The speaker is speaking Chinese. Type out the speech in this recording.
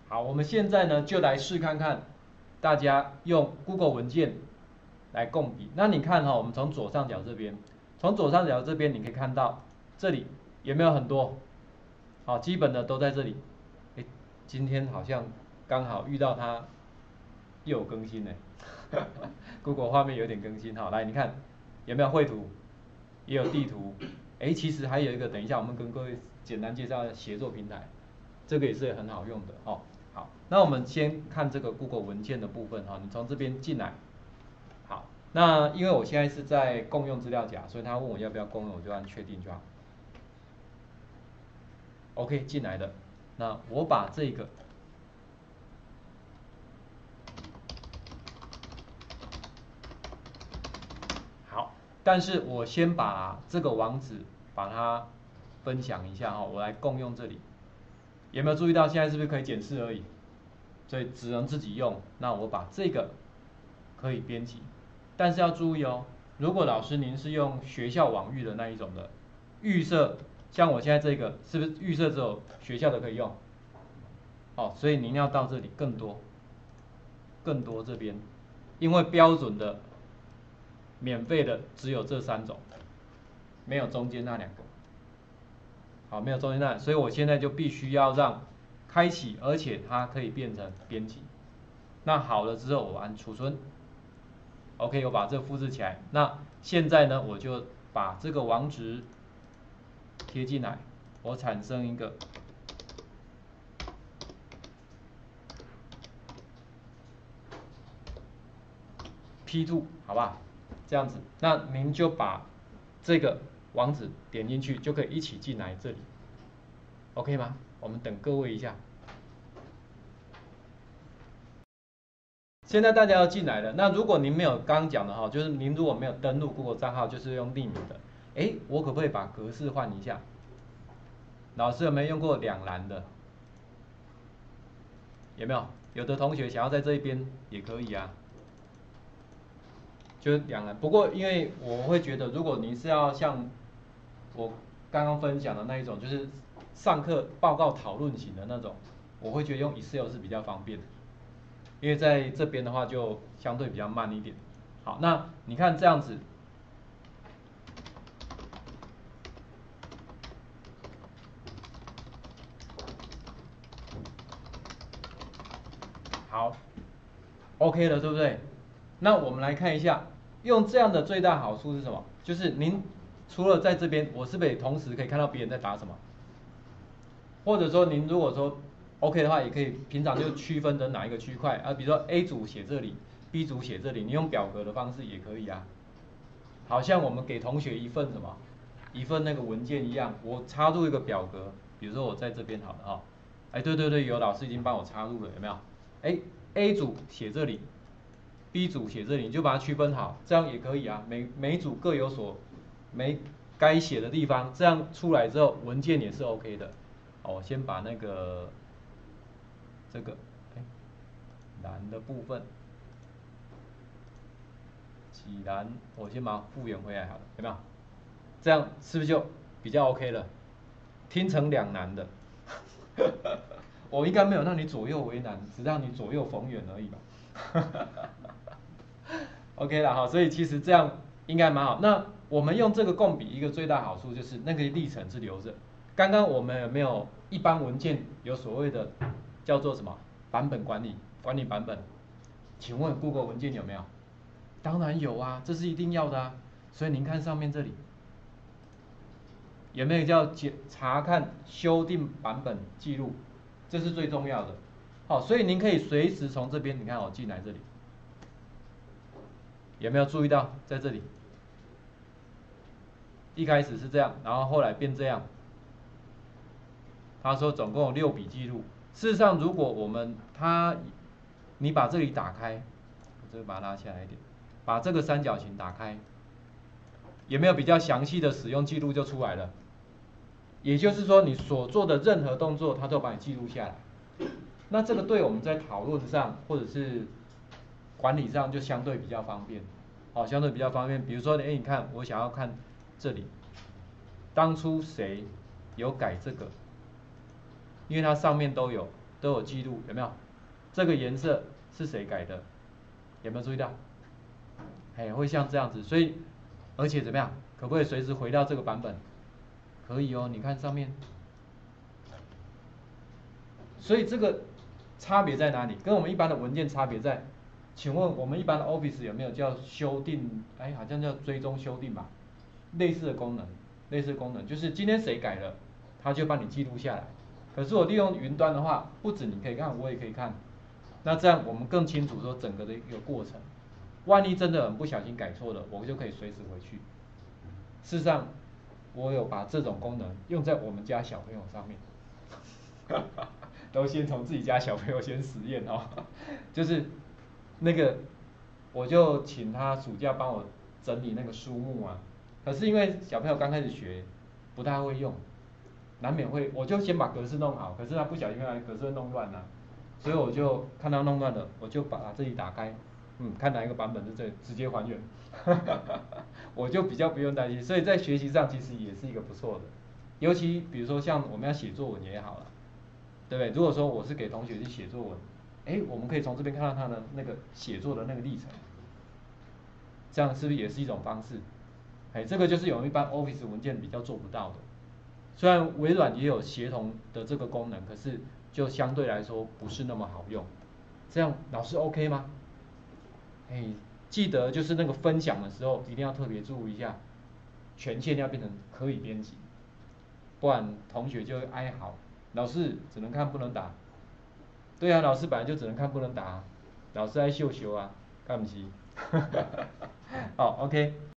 好，我们现在呢就来试看看，大家用 Google 文件来共笔。那你看哈、我们从左上角这边，从左上角这边你可以看到，这里有没有很多？好，基本的都在这里。哎，今天好像刚好遇到它又有更新呢，Google 画面有点更新。好，来你看有没有绘图，也有地图。哎，其实还有一个，等一下我们跟各位简单介绍协作平台，这个也是很好用的哦。好，那我们先看这个 Google 文件的部分哈，你从这边进来。好，那因为我现在是在共用资料夹，所以他问我要不要共用，我就按确定就好。OK， 进来的。那我把这个好，但是我先把这个网址把它分享一下哈，我来共用这里。有没有注意到现在是不是可以检视而已？所以只能自己用。那我把这个可以编辑，但是要注意哦，如果老师您是用学校网域的那一种的预设，像我现在这个是不是预设只有学校的可以用？哦，所以您要到这里更多这边，因为标准的免费的只有这3种，没有中间那2个。好，没有中间那，所以我现在就必须要让开启，而且它可以变成编辑。那好了之后，我按储存。OK， 我把这复制起来。那现在呢，我就把这个网址贴进来，我产生一个P2， 好吧？这样子，那您就把这个网址点进去，就可以一起进来这里 ，OK 吗？我们等各位一下。现在大家要进来了，那如果您没有刚刚讲的哈，就是您如果没有登录 Google 账号，就是用匿名的，哎，我可不可以把格式换一下？老师有没有用过2栏的？有没有？有的同学想要在这一边也可以啊，就是2栏。不过因为我会觉得，如果您是要像我刚刚分享的那一种，就是上课报告讨论型的那种，我会觉得用 Excel 是比较方便的。因为在这边的话就相对比较慢一点。好，那你看这样子，好 ，OK 了，对不对？那我们来看一下，用这样的最大好处是什么？就是您除了在这边，我是不是也同时可以看到别人在打什么？或者说您如果说 OK 的话，也可以平常就区分成哪一个区块啊，比如说 A 组写这里，B 组写这里，你用表格的方式也可以啊。好像我们给同学一份什么，一份那个文件一样，我插入一个表格，比如说我在这边好了哈，哎对对对，有老师已经帮我插入了，有没有？哎 A 组写这里 ，B 组写这里，你就把它区分好，这样也可以啊，每组各有所该写的地方，这样出来之后文件也是 OK 的。好，我先把那个这个蓝的部分。既然我先把它复原回来好了，有没有？这样是不是就比较 OK 了？听成2难的，我应该没有让你左右为难，只让你左右逢源而已吧。OK 了哈，所以其实这样应该蛮好。那我们用这个共笔一个最大好处就是那个历程是留着。刚刚我们有没有一般文件有所谓的叫做什么版本管理版本？请问 Google 文件有没有？当然有啊，这是一定要的啊。所以您看上面这里有没有叫查看修订版本记录？这是最重要的。好，所以您可以随时从这边，你看我进来这里，有没有注意到在这里？一开始是这样，然后后来变这样。他说总共有6笔记录。事实上，如果你把这里打开，我这个把它拉下来一点，把这个三角形打开，有没有比较详细的使用记录就出来了？也就是说，你所做的任何动作，它都把你记录下来。那这个对我们在讨论上或者是管理上就相对比较方便，好，相对比较方便。比如说，你看，我想要看这里，当初谁有改这个，因为它上面都有都有记录，有没有？这个颜色是谁改的？有没有注意到？哎，会像这样子，所以而且怎么样？可不可以随时回到这个版本？可以哦，你看上面。所以这个差别在哪里？跟我们一般的文件差别在，请问我们一般的 Office 有没有叫修订？哎，好像叫追踪修订吧，类似的功能，类似的功能就是今天谁改了，它就帮你记录下来。可是我利用云端的话，不止你可以看，我也可以看。那这样我们更清楚说整个的一个过程。万一真的很不小心改错了，我就可以随时回去。事实上，我有把这种功能用在我们家小朋友上面。都先从自己家小朋友先实验哦，就是那个，我就请他暑假帮我整理那个书目啊。可是因为小朋友刚开始学，不太会用，难免会，我就先把格式弄好。可是他不小心把格式弄乱了，所以我就看他弄乱了，我就把这里打开，看哪一个版本是这，直接还原，我就比较不用担心。所以在学习上其实也是一个不错的，尤其比如说像我们要写作文也好了。对不对？如果说我是给同学去写作文，我们可以从这边看到他的那个写作的那个历程，这样是不是也是一种方式？这个就是有一般 Office 文件比较做不到的。虽然微软也有协同的这个功能，可是就相对来说不是那么好用。这样老师 OK 吗？记得就是那个分享的时候一定要特别注意一下，权限要变成可以编辑，不然同学就会哀嚎。老师只能看不能打，对啊，老师本来就只能看不能打，老师爱秀秀啊，干不起。好 ，OK。